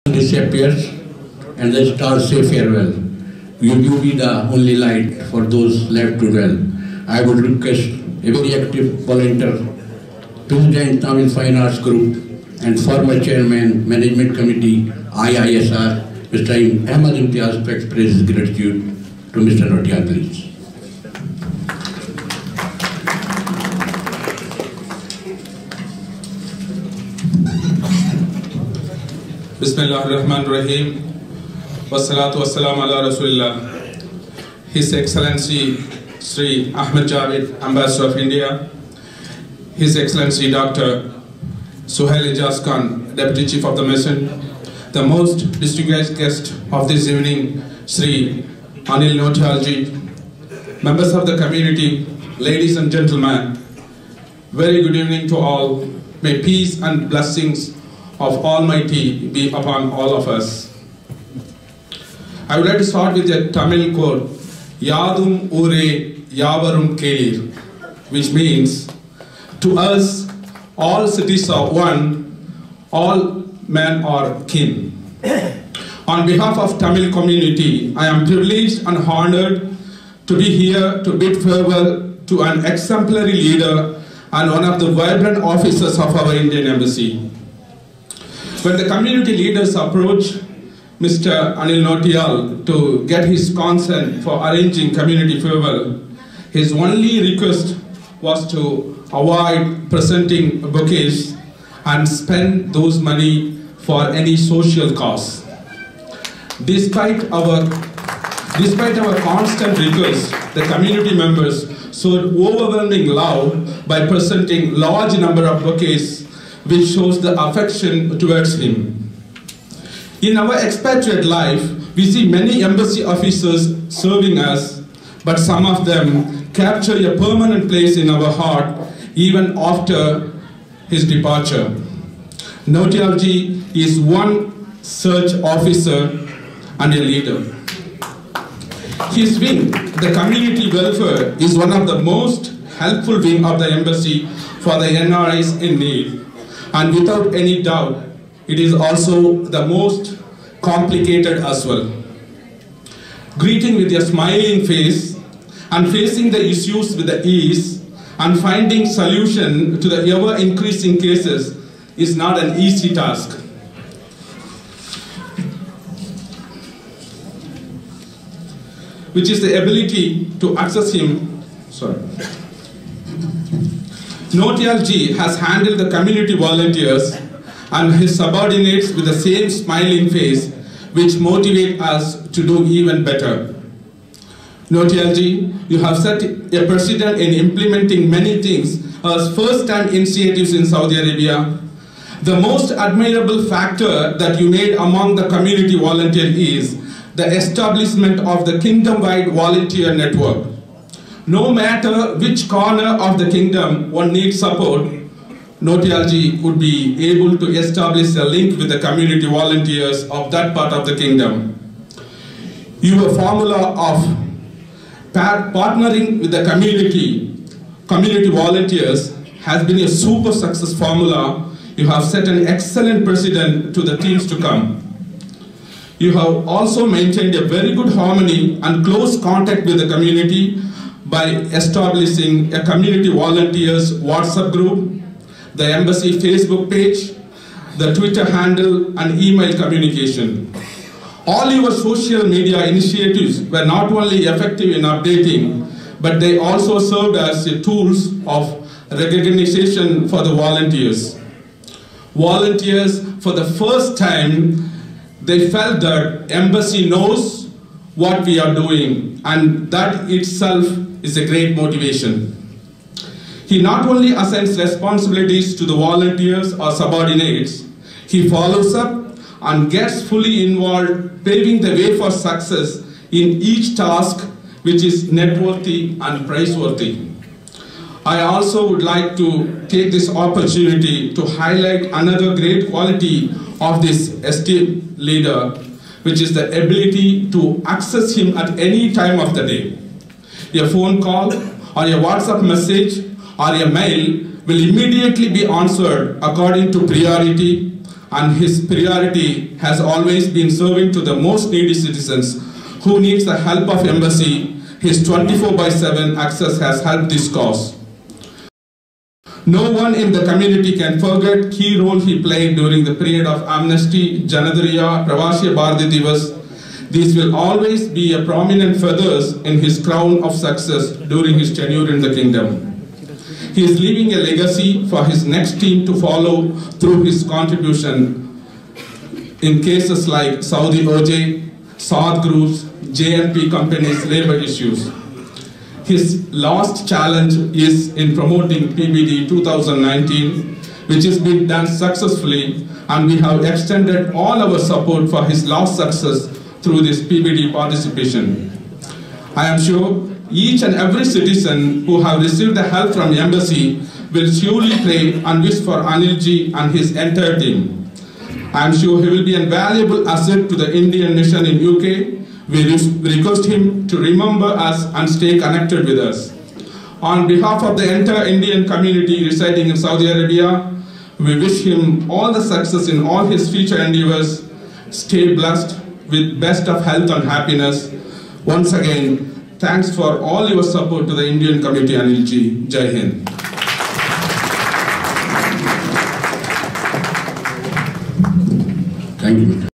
disappears and the stars say farewell. Will you be the only light for those left to dwell? I would request a very active volunteer, President Tamil Fine Arts Group and former Chairman Management Committee IISR, Mr. Ahmed Imthias, to express his gratitude to Mr. Nautiyal, please. Bismillahirrahmanirrahim. Wassalatu wassalamu ala Rasulillah. His Excellency Shri Ahmed Javed, Ambassador of India. His Excellency Dr. Zuhail Ajaz Khan, Deputy Chief of the Mission. The most distinguished guest of this evening, Shri Anil Nautiyaal, members of the community, ladies and gentlemen, very good evening to all. May peace and blessings of Almighty be upon all of us. I would like to start with a Tamil quote, Yadum Ure Yavarum Kelir, which means, to us, all cities are one, all men are kin. On behalf of Tamil community, I am privileged and honored to be here to bid farewell to an exemplary leader and one of the vibrant officers of our Indian Embassy. When the community leaders approached Mr. Anil Nautiyaal to get his consent for arranging community farewell, his only request was to avoid presenting bouquets and spend those money for any social cause. Despite our constant requests, the community members showed overwhelming love by presenting large number of bouquets, which shows the affection towards him. In our expatriate life, we see many embassy officers serving us, but some of them capture a permanent place in our heart even after his departure. Nautiyal ji is one such officer and a leader. His wing, the community welfare, is one of the most helpful wing of the embassy for the NRIs in need. And without any doubt, it is also the most complicated as well. Greeting with a smiling face and facing the issues with the ease and finding solution to the ever-increasing cases is not an easy task. Which is the ability to access him, Nautiyal ji has handled the community volunteers and his subordinates with the same smiling face, which motivate us to do even better. Nautiyal ji, you have set a precedent in implementing many things as first-time initiatives in Saudi Arabia. The most admirable factor that you made among the community volunteer is the establishment of the kingdom-wide volunteer network. No matter which corner of the kingdom one needs support, Nautiyal ji would be able to establish a link with the community volunteers of that part of the kingdom. Your formula of partnering with the community volunteers has been a super success formula. You have set an excellent precedent to the teams to come. You have also maintained a very good harmony and close contact with the community by establishing a community volunteers WhatsApp group, the embassy Facebook page, the Twitter handle, and email communication. All your social media initiatives were not only effective in updating, but they also served as tools of recognition for the volunteers. Volunteers, for the first time, they felt that embassy knows what we are doing, and that itself is a great motivation. He not only assigns responsibilities to the volunteers or subordinates, he follows up and gets fully involved, paving the way for success in each task which is noteworthy and praiseworthy. I also would like to take this opportunity to highlight another great quality of this esteemed leader, which is the ability to access him at any time of the day. A phone call or a WhatsApp message or a mail will immediately be answered according to priority, and his priority has always been serving to the most needy citizens who needs the help of embassy. His 24/7 access has helped this cause. No one in the community can forget key role he played during the period of amnesty, Janadariya, Pravasya Bharati Divas. These will always be a prominent feathers in his crown of success during his tenure in the kingdom. He is leaving a legacy for his next team to follow through his contribution in cases like Saudi OJ, Saad Groups, JNP companies' labor issues. His last challenge is in promoting PBD 2019, which has been done successfully, and we have extended all our support for his last success through this PBD participation. I am sure each and every citizen who have received the help from the embassy will surely pray and wish for Anilji and his entire team. I am sure he will be a valuable asset to the Indian mission in UK. We request him to remember us and stay connected with us. On behalf of the entire Indian community residing in Saudi Arabia, we wish him all the success in all his future endeavors. Stay blessed with best of health and happiness. Once again, thanks for all your support to the Indian community, Anilji. Jai Hind. Thank you.